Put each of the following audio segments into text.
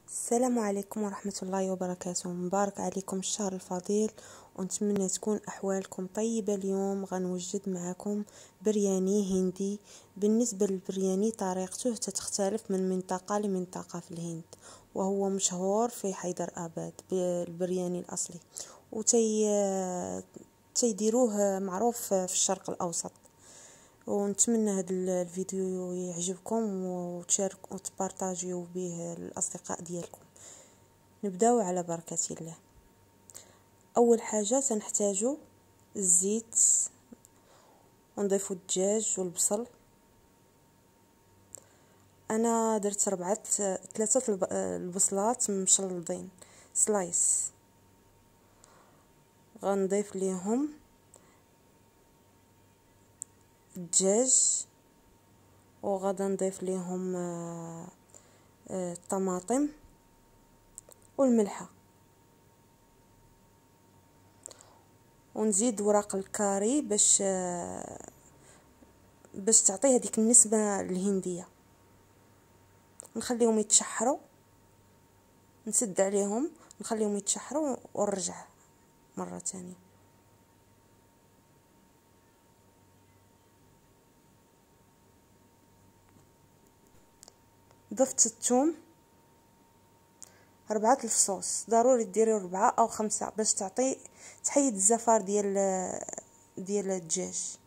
السلام عليكم ورحمة الله وبركاته. مبارك عليكم الشهر الفضيل، ونتمنى تكون أحوالكم طيبة. اليوم غنوجد معكم برياني هندي. بالنسبة للبرياني طريقته تختلف من منطقة لمنطقة في الهند، وهو مشهور في حيدر آباد بالبرياني الأصلي، تيديروه معروف في الشرق الأوسط. ونتمنى هذا الفيديو يعجبكم وتشاركوا وتبارطاجيو به الاصدقاء ديالكم. نبداو على بركه الله. اول حاجه سنحتاجو الزيت، ونضيفو الدجاج والبصل. انا درت ثلاثه البصلات مشلضين سلايس. غنضيف ليهم الدجاج، وغادا نضيف ليهم الطماطم والملحه، ونزيد وراق الكاري باش تعطيه هذيك النسبه الهنديه. نخليهم يتشحروا، نسد عليهم نخليهم يتشحروا ونرجع مره ثانيه. ضفت الثوم 4 الفصوص، ضروري ديري 4 أو 5 باش تحيد الزفار ديال الدجاج.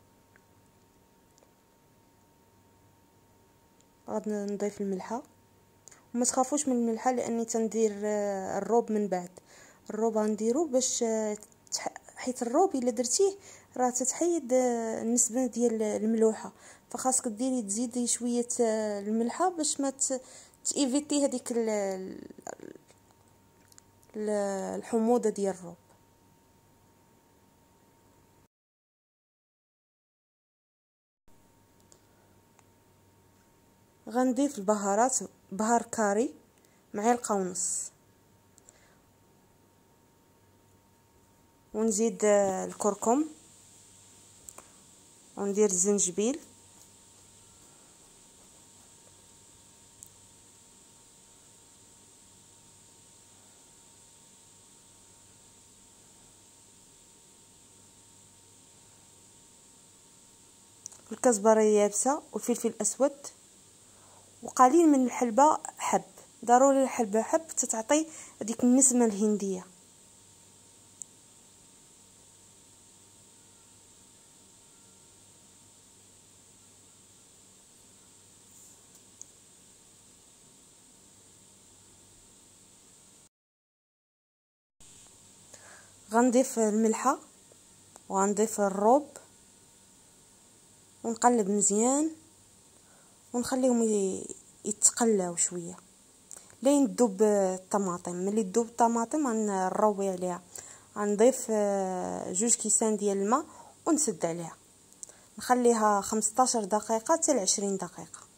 غادي نضيف الملحه، وما تخافوش من الملحه لاني تندير الروب من بعد. الروب غنديرو باش حيت الروب الا درتيه راه تتحيد النسبه ديال الملوحه، فخاصك تزيدي شويه الملحه باش ما تيفيتي هذيك الحموضه ديال الروب. غنضيف البهارات، بهار كاري معلقه ونص، ونزيد الكركم، وندير الزنجبيل، الكزبره يابسه، والفلفل الاسود، وقليل من الحلبه حب. ضروري الحلبه حب تتعطي هذيك النسمه الهنديه. غنضيف الملحه، وغنضيف الروب، ونقلب مزيان، ونخليهم يتقلاو شويه لين تذوب الطماطم. ملي تذوب الطماطم غنروي عليها، غنضيف 2 كيسان ديال الماء ونسد عليها، نخليها 15 دقيقه حتى 20 دقيقه.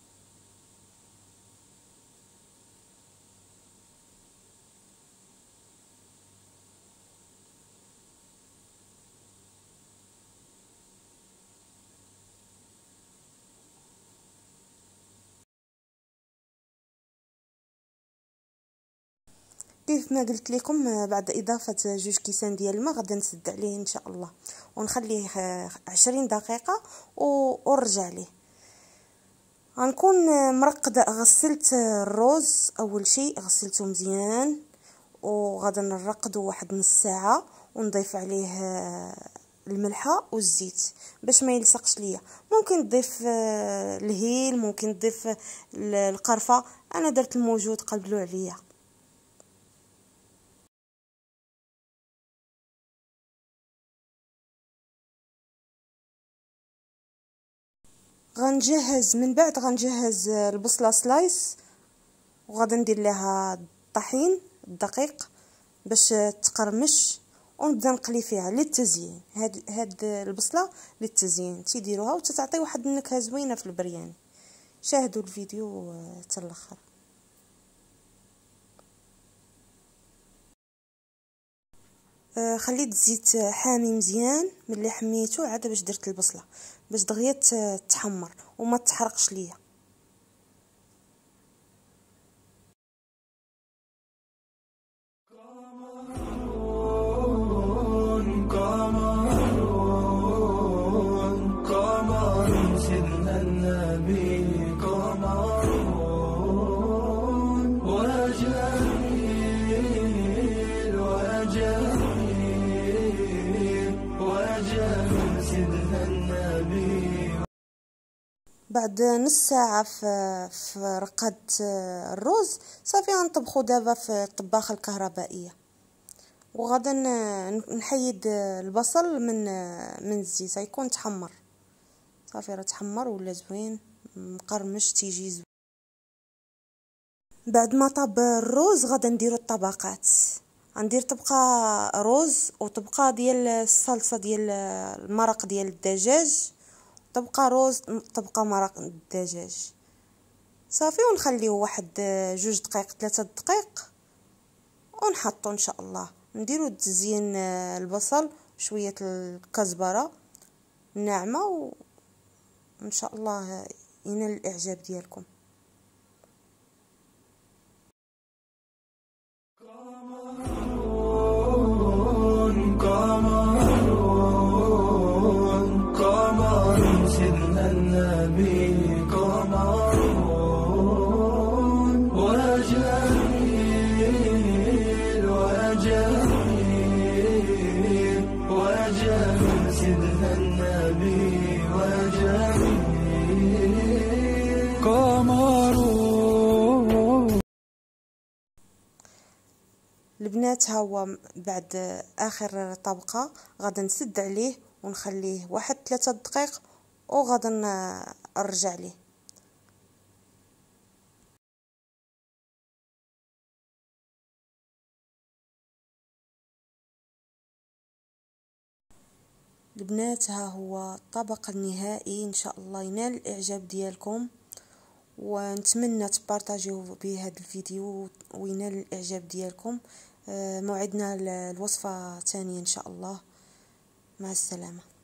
كيف ما قلت لكم، بعد اضافه 2 كيسان ديال الماء غادي نسد عليه ان شاء الله، ونخليه 20 دقيقه ونرجع ليه. غنكون مرقده. غسلت الرز اول شيء، غسلته مزيان، وغادي نرقدو واحد نص ساعه، ونضيف عليه الملحه والزيت باش ما يلصقش ليا. ممكن تضيف الهيل، ممكن تضيف القرفه، انا درت الموجود قبلوا عليا. غنجهز من بعد، غنجهز البصله سلايس، وغادي ندير لها الطحين الدقيق باش تقرمش، ونبدا نقلي فيها للتزيين. هاد البصله للتزيين تيديروها وتتعطي واحد النكهه زوينه في البرياني. شاهدوا الفيديو حتى الاخر. خليت الزيت حامي مزيان. ملي حميته عاد باش درت البصله باش دغيا تحمر وما تحرقش ليا. بعد نص ساعة في رقة الروز صافي غنطبخو دابا في الطباخة الكهربائية. وغادا نحيد البصل من الزيت يكون تحمر صافي، راه تحمر ولا زوين مقرمش تيجي زوين. بعد ما طاب الروز غادا نديرو الطبقات. غندير طبقه روز وطبقه ديال الصلصه ديال المرق ديال الدجاج، طبقه روز، طبقه مرق الدجاج صافي. ونخليه واحد 2 دقائق 3 دقائق ونحطو ان شاء الله. نديرو تزيين البصل شويه الكزبره الناعمه وان شاء الله ينال الاعجاب ديالكم. قمر سيدنا النبي قمر وجميل وجميل وجميل سيدنا النبي وجميل قمر. البنات ها هو بعد اخر طبقه غادا نسد عليه ونخليه واحد 3 دقائق وغادا نرجع ليه. البنات ها هو الطبق النهائي، ان شاء الله ينال الاعجاب ديالكم ونتمنى تبارطاجيو بهذا الفيديو وينال الاعجاب ديالكم. موعدنا الوصفه ثانيه ان شاء الله. مع السلامه.